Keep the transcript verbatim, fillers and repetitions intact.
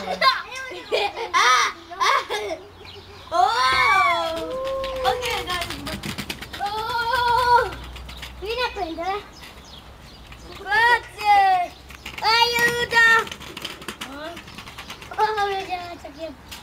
Ah, ah. Oh! Ok, dai. Oh! Vieni a prendere. Grazie. Aiuto. Oh, mi piace.